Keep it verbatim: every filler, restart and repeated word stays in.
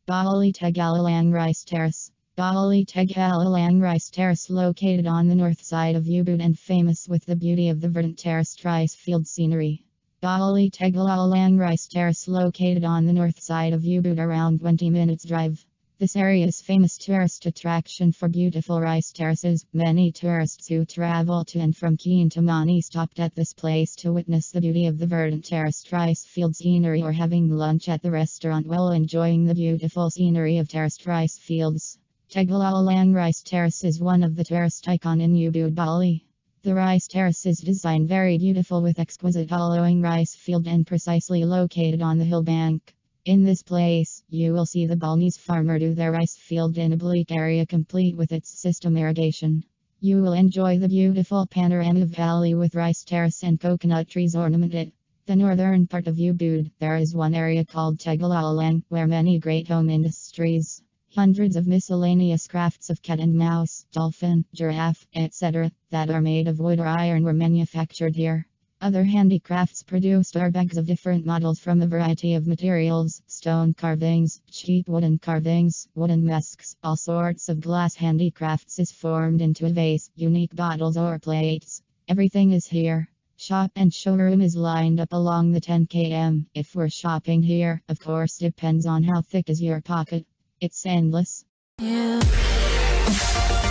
Bali Tegalalang Rice Terrace. Bali Tegalalang Rice Terrace, located on the north side of Ubud and famous with the beauty of the verdant terraced rice field scenery. Bali Tegalalang Rice Terrace, located on the north side of Ubud, around twenty minutes drive. This area is famous tourist attraction for beautiful rice terraces. Many tourists who travel to and from Kintamani stopped at this place to witness the beauty of the verdant terraced rice field scenery, or having lunch at the restaurant while enjoying the beautiful scenery of terraced rice fields. Tegalalang Rice Terrace is one of the tourist icon in Ubud, Bali. The rice terrace is designed very beautiful with exquisite hollowing rice field and precisely located on the hill bank. In this place, you will see the Balinese farmer do their rice field in a bleak area complete with its system irrigation. You will enjoy the beautiful panorama valley with rice terrace and coconut trees ornamented. The northern part of Ubud, there is one area called Tegalalang, where many great home industries, hundreds of miscellaneous crafts of cat and mouse, dolphin, giraffe, et cetera, that are made of wood or iron were manufactured here. Other handicrafts produced are bags of different models from a variety of materials, stone carvings, cheap wooden carvings, wooden masks, all sorts of glass handicrafts is formed into a vase, unique bottles or plates. Everything is here. Shop and showroom is lined up along the ten kilometers. If we're shopping here, of course depends on how thick is your pocket. It's endless. Yeah.